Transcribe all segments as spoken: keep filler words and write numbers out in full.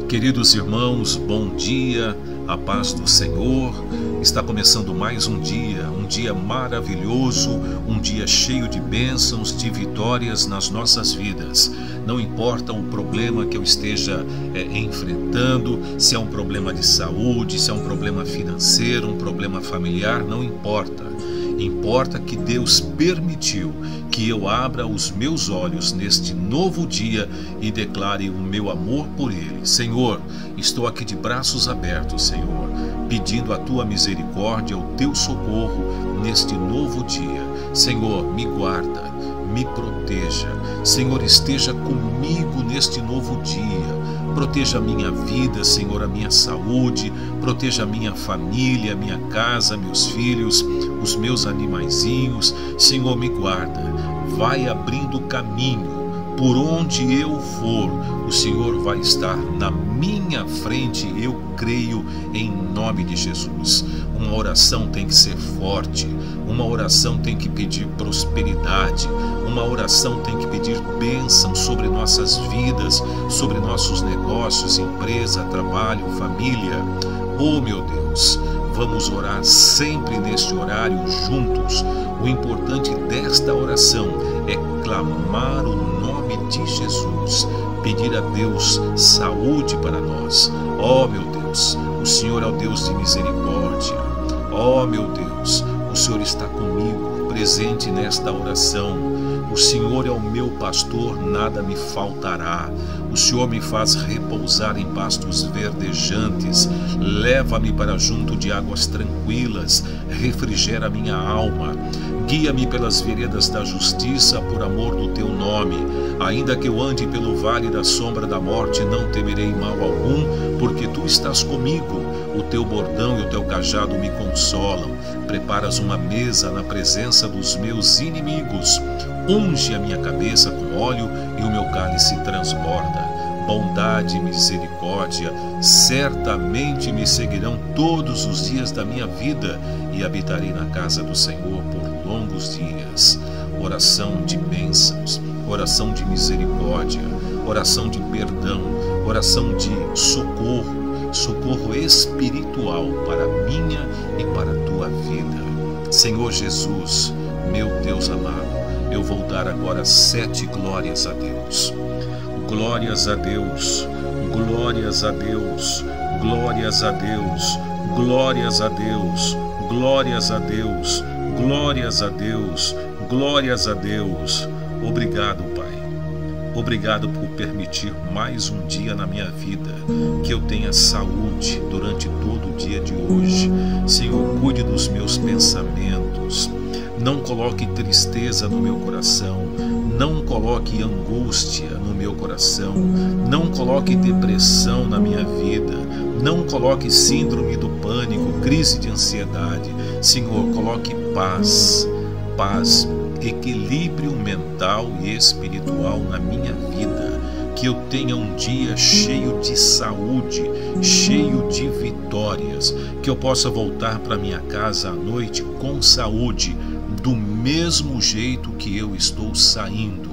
Queridos irmãos, bom dia, a paz do Senhor. Está começando mais um dia, um dia maravilhoso, um dia cheio de bênçãos, de vitórias nas nossas vidas. Não importa o problema que eu esteja é, enfrentando, se é um problema de saúde, se é um problema financeiro, um problema familiar, não importa. Importa que Deus permitiu que eu abra os meus olhos neste novo dia e declare o meu amor por Ele. Senhor, estou aqui de braços abertos, Senhor, pedindo a Tua misericórdia, o Teu socorro neste novo dia. Senhor, me guarda, me proteja. Senhor, esteja comigo neste novo dia. Proteja a minha vida, Senhor, a minha saúde, proteja a minha família, a minha casa, meus filhos, os meus animaizinhos. Senhor, me guarda, vai abrindo caminho. Por onde eu for, o Senhor vai estar na minha frente, eu creio, em nome de Jesus. Uma oração tem que ser forte, uma oração tem que pedir prosperidade, uma oração tem que pedir bênção sobre nossas vidas, sobre nossos negócios, empresa, trabalho, família. Oh, meu Deus, vamos orar sempre neste horário juntos. O importante desta oração é clamar o nome de Jesus, pedir a Deus saúde para nós. Oh, meu Deus, o Senhor é o Deus de misericórdia. Oh, meu Deus, o Senhor está comigo, presente nesta oração. O Senhor é o meu pastor, nada me faltará. O Senhor me faz repousar em pastos verdejantes, leva-me para junto de águas tranquilas, refrigera minha alma. Guia-me pelas veredas da justiça por amor do teu nome. Ainda que eu ande pelo vale da sombra da morte, não temerei mal algum, porque tu estás comigo. O teu bordão e o teu cajado me consolam. Preparas uma mesa na presença dos meus inimigos. Unge a minha cabeça com óleo e o meu cálice transborda. Bondade e misericórdia certamente me seguirão todos os dias da minha vida e habitarei na casa do Senhor por longos dias. Oração de bênçãos, oração de misericórdia, oração de perdão, oração de socorro, socorro espiritual para a minha e para a tua vida. Senhor Jesus, meu Deus amado, eu vou dar agora sete glórias a Deus. Glórias a Deus, glórias a Deus, glórias a Deus, glórias a Deus, glórias a Deus, glórias a Deus, glórias a Deus. Obrigado, Pai. Obrigado por permitir mais um dia na minha vida, que eu tenha saúde durante todo o dia de hoje. Senhor, cuide dos meus pensamentos. Não coloque tristeza no meu coração, não coloque angústia no meu coração, não coloque depressão na minha vida, não coloque síndrome do pânico, crise de ansiedade. Senhor, coloque paz, paz, equilíbrio mental e espiritual na minha vida, que eu tenha um dia cheio de saúde, cheio de vitórias, que eu possa voltar para minha casa à noite com saúde, do mesmo jeito que eu estou saindo.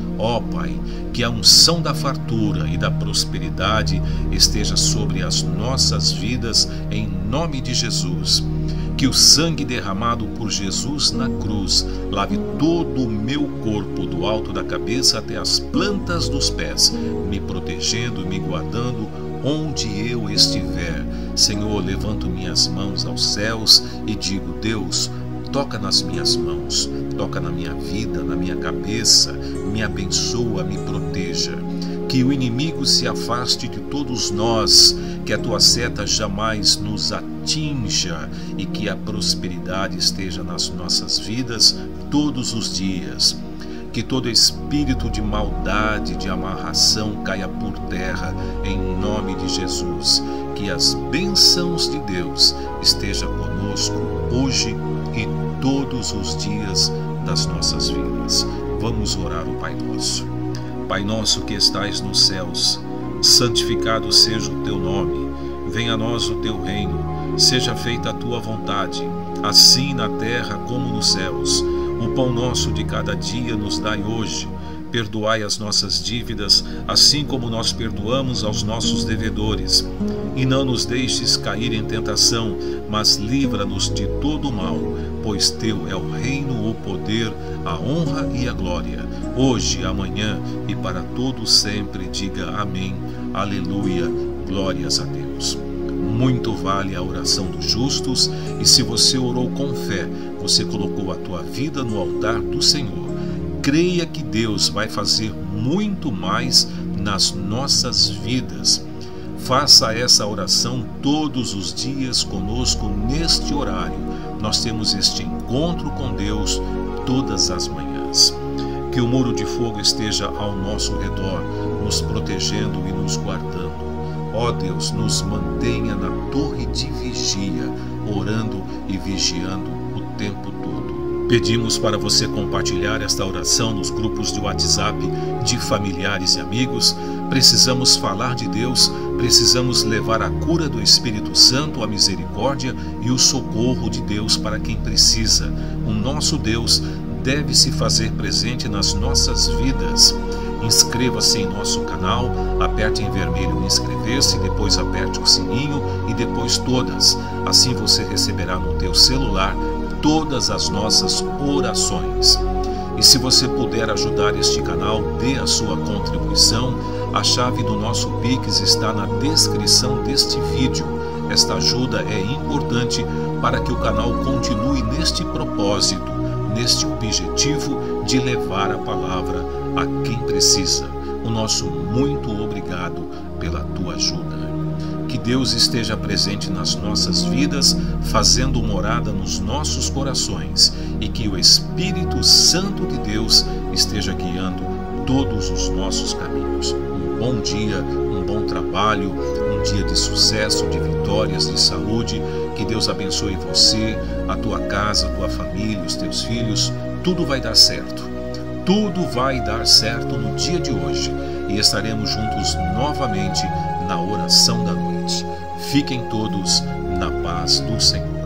Ó Pai, que a unção da fartura e da prosperidade esteja sobre as nossas vidas, em nome de Jesus. Que o sangue derramado por Jesus na cruz lave todo o meu corpo, do alto da cabeça até as plantas dos pés, me protegendo e me guardando onde eu estiver. Senhor, levanto minhas mãos aos céus e digo: Deus, toca nas minhas mãos, toca na minha vida, na minha cabeça, me abençoa, me proteja. Que o inimigo se afaste de todos nós, que a tua seta jamais nos atinja e que a prosperidade esteja nas nossas vidas todos os dias. Que todo espírito de maldade, de amarração caia por terra em nome de Jesus. Que as bênçãos de Deus estejam conosco hoje e todos os dias das nossas vidas. Vamos orar o Pai Nosso. Pai nosso que estais nos céus, santificado seja o teu nome. Venha a nós o teu reino. Seja feita a tua vontade, assim na terra como nos céus. O pão nosso de cada dia nos dai hoje. Perdoai as nossas dívidas, assim como nós perdoamos aos nossos devedores. E não nos deixes cair em tentação, mas livra-nos de todo o mal, pois teu é o reino, o poder, a honra e a glória, hoje, amanhã e para todo sempre. Diga amém, aleluia, glórias a Deus. Muito vale a oração dos justos, e se você orou com fé, você colocou a tua vida no altar do Senhor. Creia que Deus vai fazer muito mais nas nossas vidas. Faça essa oração todos os dias conosco neste horário. Nós temos este encontro com Deus todas as manhãs. Que o muro de fogo esteja ao nosso redor, nos protegendo e nos guardando. Ó Deus, nos mantenha na torre de vigia, orando e vigiando o tempo todo. Pedimos para você compartilhar esta oração nos grupos de WhatsApp de familiares e amigos. Precisamos falar de Deus, precisamos levar a cura do Espírito Santo, a misericórdia e o socorro de Deus para quem precisa. O nosso Deus deve se fazer presente nas nossas vidas. Inscreva-se em nosso canal, aperte em vermelho inscrever-se, depois aperte o sininho e depois todas. Assim você receberá no teu celular todas as nossas orações. E se você puder ajudar este canal, dê a sua contribuição. A chave do nosso Pix está na descrição deste vídeo. Esta ajuda é importante para que o canal continue neste propósito, neste objetivo de levar a palavra a quem precisa. O nosso muito obrigado pela tua ajuda. Que Deus esteja presente nas nossas vidas, fazendo morada nos nossos corações, e que o Espírito Santo de Deus esteja guiando todos os nossos caminhos. Um bom dia, um bom trabalho, um dia de sucesso, de vitórias, de saúde. Que Deus abençoe você, a tua casa, a tua família, os teus filhos. Tudo vai dar certo. Tudo vai dar certo no dia de hoje. E estaremos juntos novamente na oração da noite. Fiquem todos na paz do Senhor.